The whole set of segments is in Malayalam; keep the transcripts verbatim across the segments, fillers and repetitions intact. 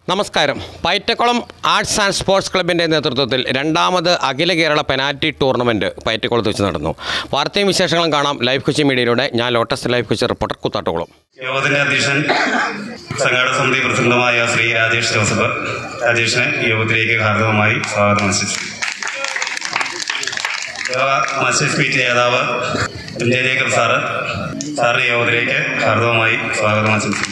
നമസ്കാരം. പൈറ്റക്കുളം ആർട്സ് ആൻഡ് സ്പോർട്സ് ക്ലബിൻ്റെ നേതൃത്വത്തിൽ രണ്ടാമത് അഖില കേരള പെനാൽറ്റി ടൂർണമെൻറ്റ് പൈറ്റക്കുളത്ത് വെച്ച് നടന്നു. വാർത്തയും വിശേഷങ്ങളും കാണാം ലൈവ് കൊച്ചി മീഡിയയിലൂടെ. ഞാൻ Lotus live Kochi reporter Koothattukulam. യോഗത്തിന്റെ അധ്യക്ഷൻ സംഘാടക സമിതി പ്രസിഡന്റുമായ ശ്രീ രാജേഷ് ജോസഫ് രാജേഷിനെ യോഗത്തിലേക്ക് ഹാർദവമായി സ്വാഗതം ആശംസിച്ചു. യോഗ മത്സരിച്ച് മീറ്റ് നേതാവ് ജയജേക്കർ സാറ് സാറിന് യോഗത്തിലേക്ക് ഹാർദവമായി സ്വാഗതം ആശംസിച്ചു.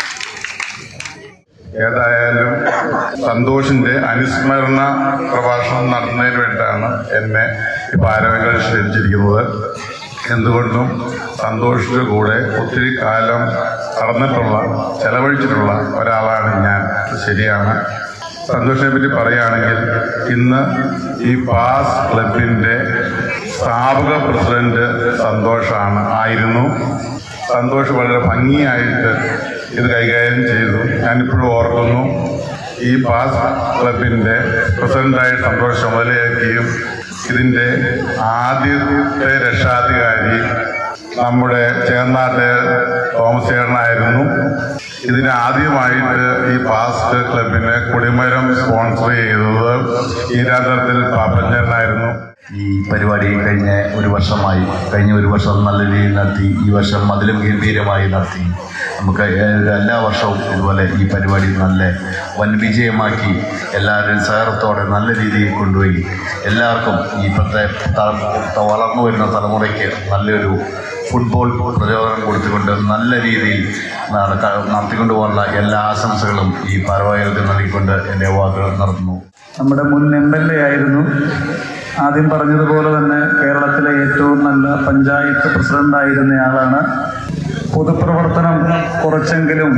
ഏതായാലും സന്തോഷിന്റെ അനുസ്മരണ പ്രഭാഷണം നടത്തുന്നതിന് വേണ്ടിയിട്ടാണ് എന്നെ ഈ ഭാരവാഹികൾ ക്ഷണിച്ചിരിക്കുന്നത്. എന്തുകൊണ്ടും സന്തോഷിന്റെ കൂടെ ഒത്തിരി കാലം നടന്നിട്ടുള്ള ചെലവഴിച്ചിട്ടുള്ള ഒരാളാണ് ഞാൻ. ശരിയാണ്. സന്തോഷിനെ പറ്റി പറയുകയാണെങ്കിൽ ഇന്ന് ഈ പാസ് ക്ലബിൻ്റെ സ്ഥാപക പ്രസിഡന്റ് സന്തോഷാണ് ആയിരുന്നു. സന്തോഷ് വളരെ ഭംഗിയായിട്ട് ഇത് കൈകാര്യം ചെയ്തു. ഞാനിപ്പോഴും ഓർക്കുന്നു, ഈ പാസ് ക്ലബിൻ്റെ പ്രസിഡന്റായി സന്തോഷ് ചുമതലയേൽക്കുകയും ഇതിൻ്റെ ആദ്യത്തെ രക്ഷാധികാരി നമ്മുടെ ചേർന്നാട്ടെ തോമസ് ചേട്ടനായിരുന്നു. ഇതിന് ആദ്യമായിട്ട് ഈ പാസ് ക്ലബിനെ കൊടിമരം സ്പോൺസർ ചെയ്തത് ഈരാന്തരത്തിൽ പാപ്പഞ്ചേട്ടനായിരുന്നു. ഈ പരിപാടി കഴിഞ്ഞ ഒരു വർഷമായി കഴിഞ്ഞ ഒരു വർഷം നല്ല രീതിയിൽ നടത്തി. ഈ വർഷം അതിലും ഗംഭീരമായി നടത്തി. നമുക്ക് എല്ലാ വർഷവും ഇതുപോലെ ഈ പരിപാടി നല്ല വൻ വിജയമാക്കി എല്ലാവരും സഹകരണത്തോടെ നല്ല രീതിയിൽ കൊണ്ടുപോയി എല്ലാവർക്കും ഇപ്പോഴത്തെ വളർന്നു വരുന്ന തലമുറയ്ക്ക് നല്ലൊരു ഫുട്ബോൾ പ്രചോദനം കൊടുത്തുകൊണ്ട് നല്ല രീതിയിൽ നടത്തിക്കൊണ്ടു പോകാനുള്ള എല്ലാ ആശംസകളും ഈ ഭാരവാഹികൾക്ക് നൽകിക്കൊണ്ട് എൻ്റെ വാക്കുകൾ നടത്തുന്നു. നമ്മുടെ മുൻ എം എൽ എ ആയിരുന്നു. ആദ്യം പറഞ്ഞതുപോലെ തന്നെ കേരളത്തിലെ ഏറ്റവും നല്ല പഞ്ചായത്ത് പ്രസിഡന്റായിരുന്നയാളാണ്. പൊതുപ്രവർത്തനം കുറച്ചെങ്കിലും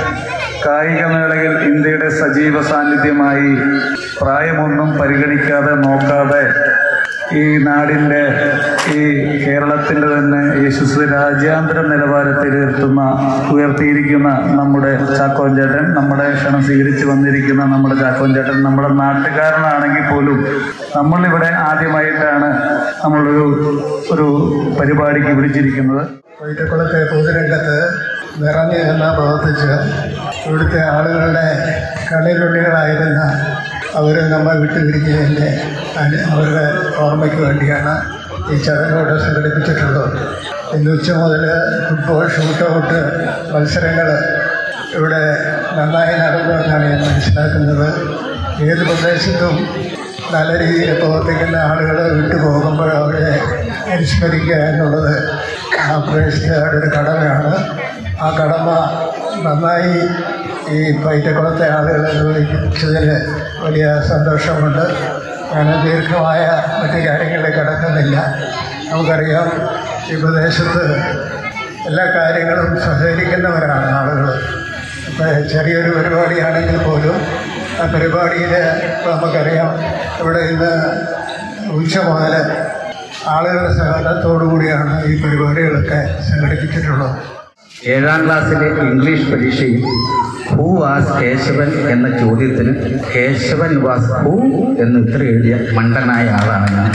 കായികമേളയിൽ ഇന്ത്യയുടെ സജീവ സാന്നിധ്യമായി പ്രായമൊന്നും പരിഗണിക്കാതെ നോക്കാതെ ഈ നാടിൻ്റെ ഈ കേരളത്തിൻ്റെ തന്നെ യശസ് രാജ്യാന്തര നിലവാരത്തിൽ ഉയർത്തുന്ന ഉയർത്തിയിരിക്കുന്ന നമ്മുടെ ചാക്കോൻ ചേട്ടൻ, നമ്മുടെ ക്ഷണം സ്വീകരിച്ച് വന്നിരിക്കുന്ന നമ്മുടെ ചാക്കോൻ ചേട്ടൻ നമ്മുടെ നാട്ടുകാരനാണെങ്കിൽ പോലും നമ്മളിവിടെ ആദ്യമായിട്ടാണ് നമ്മളൊരു ഒരു പരിപാടിക്ക് വിളിച്ചിരിക്കുന്നത്. പൈറ്റക്കുളത്തെ പൊതുരംഗത്ത് നിറഞ്ഞു നിന്ന് പ്രവർത്തിച്ച് ഇവിടുത്തെ ആളുകളുടെ കളിരുള്ളികളായിരുന്ന അവർ നമ്മൾ വിട്ടുപിരിഞ്ഞതിൻ്റെ അവരുടെ ഓർമ്മയ്ക്ക് വേണ്ടിയാണ് ഈ ചടങ്ങോട് സംഘടിപ്പിച്ചിട്ടുള്ളത്. ഇന്ന് ഉച്ച മുതൽ ഫുട്ബോൾ ഷൂട്ടൗട്ട് മത്സരങ്ങൾ ഇവിടെ നന്നായി നടന്നു എന്നാണ് ഞാൻ മനസ്സിലാക്കുന്നത്. ഏത് പ്രദേശത്തും നല്ല രീതിയിൽ പ്രവർത്തിക്കുന്ന ആളുകൾ വിട്ടുപോകുമ്പോൾ അവരെ അനുസ്മരിക്കുക എന്നുള്ളത് ആ പ്രദേശത്തുകാരുടെ ഒരു കടമയാണ്. ആ കടമ നന്നായി ഈ പൈറ്റക്കുളത്തെ ആളുകൾ നിർവഹിച്ചതിൽ വലിയ സന്തോഷമുണ്ട്. ഞാൻ ദീർഘമായ മറ്റു കാര്യങ്ങളിലേക്ക് കടക്കുന്നില്ല. നമുക്കറിയാം, ഈ പ്രദേശത്ത് എല്ലാ കാര്യങ്ങളും സഹകരിക്കുന്നവരാണ് ആളുകൾ. ഇപ്പം ചെറിയൊരു പരിപാടിയാണെങ്കിൽ പോലും ആ പരിപാടിയിൽ ഇപ്പോൾ നമുക്കറിയാം, ഇവിടെ ഇന്ന് ഉച്ച മുതൽ ആളുകളുടെ സഹകരണത്തോടു കൂടിയാണ് ഈ പരിപാടികളൊക്കെ സംഘടിപ്പിച്ചിട്ടുള്ളത്. ഏഴാം ക്ലാസ്സിലെ ഇംഗ്ലീഷ് പരീക്ഷയിൽ ഹൂ വാസ് കേശവൻ എന്ന ചോദ്യത്തിന് കേശവൻ വാസ് ഹൂ എന്ന് ഉത്തരം എഴുതിയ മണ്ടനായ ആളാണ് ഞാൻ.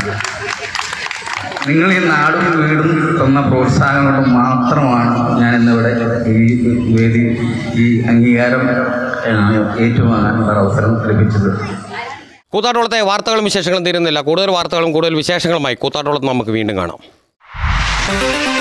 നിങ്ങൾ ഈ നാടും വീടും തന്ന പ്രോത്സാഹനം കൊണ്ട് മാത്രമാണ് ഞാൻ ഇന്നിവിടെ ഈ വേദി ഈ അംഗീകാരം ഏറ്റുവാങ്ങാനുള്ള അവസരം ലഭിച്ചത്. കൂത്താട്ടുകുളത്തെ വാർത്തകളും വിശേഷങ്ങളും തീരുന്നില്ല. കൂടുതൽ വാർത്തകളും കൂടുതൽ വിശേഷങ്ങളുമായി കൂത്താട്ടുകുളത്ത് നമുക്ക് വീണ്ടും കാണാം.